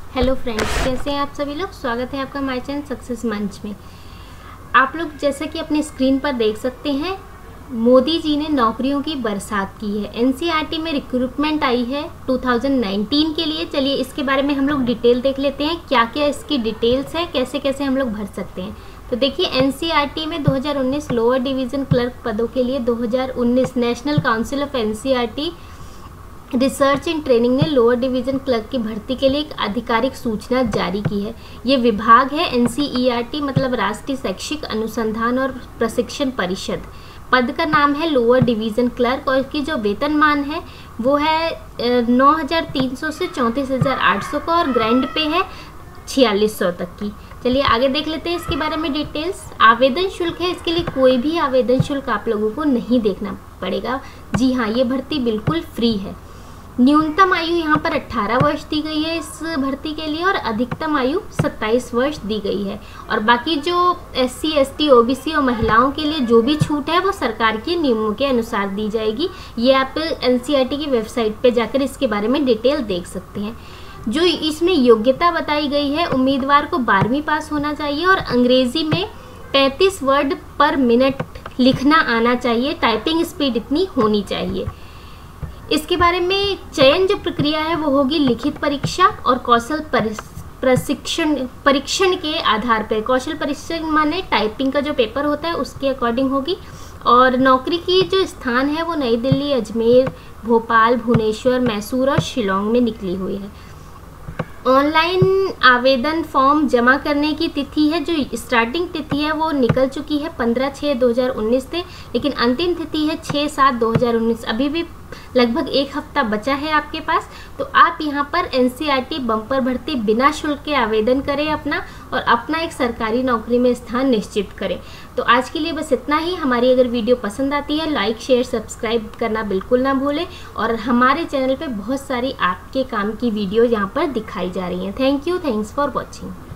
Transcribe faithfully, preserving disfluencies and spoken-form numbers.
Hello friends, कैसे हैं आप सभी लोग। स्वागत है आपका माय चैनल सक्सेस मंच में। आप लोग जैसा कि अपने स्क्रीन पर देख सकते हैं, मोदी जी ने नौकरियों की बरसात की है। एनसीईआरटी में रिक्रूटमेंट आई है दो हज़ार उन्नीस के लिए। चलिए इसके बारे में हम लोग डिटेल देख लेते हैं, क्या क्या इसकी डिटेल्स है, कैसे कैसे हम लोग भर सकते हैं। तो देखिए, एनसीईआरटी में दो हज़ार उन्नीस लोअर डिवीज़न क्लर्क पदों के लिए दो हज़ार उन्नीस National Council of NCERT Research and Training ने लोअर डिवीज़न क्लर्क की भर्ती के लिए एक आधिकारिक सूचना जारी की है। ये विभाग है एनसीईआरटी, मतलब राष्ट्रीय शैक्षिक अनुसंधान और प्रशिक्षण परिषद। पद का नाम है लोअर डिवीज़न क्लर्क और इसकी जो वेतनमान है वो है नौ हज़ार तीन सौ से चौंतीस हज़ार आठ सौ का और ग्रैंड पे है छियालीस सौ तक की। चलिए आगे देख लेते हैं इसके बारे में डिटेल्स। आवेदन शुल्क है, इसके लिए कोई भी आवेदन शुल्क आप लोगों को नहीं देखना पड़ेगा। जी हाँ, ये भर्ती बिल्कुल फ्री है। न्यूनतम आयु यहाँ पर अठारह वर्ष दी गई है इस भर्ती के लिए और अधिकतम आयु सत्ताईस वर्ष दी गई है। और बाकी जो एससी, एसटी, ओबीसी और महिलाओं के लिए जो भी छूट है वो सरकार के नियमों के अनुसार दी जाएगी। ये आप एनसीईआरटी की वेबसाइट पे जाकर इसके बारे में डिटेल देख सकते हैं। जो इसमें योग्यता बताई गई है, उम्मीदवार को बारहवीं पास होना चाहिए और अंग्रेजी में पैंतीस वर्ड पर मिनट लिखना आना चाहिए। टाइपिंग स्पीड इतनी होनी चाहिए। इसके बारे में चयन जो प्रक्रिया है वो होगी लिखित परीक्षा और कौशल प्रशिक्षण परीक्षण के आधार पर। कौशल परीक्षण माने टाइपिंग का जो पेपर होता है उसके अकॉर्डिंग होगी। और नौकरी की जो स्थान है वो नई दिल्ली, अजमेर, भोपाल, भुवनेश्वर, मैसूर और शिलोंग में निकली हुई है। ऑनलाइन आवेदन फॉर्म जमा करने की तिथि है, जो स्टार्टिंग तिथि है वो निकल चुकी है पंद्रह छः दो हज़ार उन्नीस से, लेकिन अंतिम तिथि है छः सात दो हज़ार उन्नीस। अभी भी लगभग एक हफ्ता बचा है आपके पास। तो आप यहाँ पर एनसीईआरटी बम्पर भर्ती बिना शुल्क के आवेदन करें अपना और अपना एक सरकारी नौकरी में स्थान निश्चित करें। तो आज के लिए बस इतना ही। हमारी अगर वीडियो पसंद आती है, लाइक शेयर सब्सक्राइब करना बिल्कुल ना भूलें। और हमारे चैनल पे बहुत सारी आपके काम की वीडियो यहाँ पर दिखाई जा रही हैं। Thank you, thanks for watching.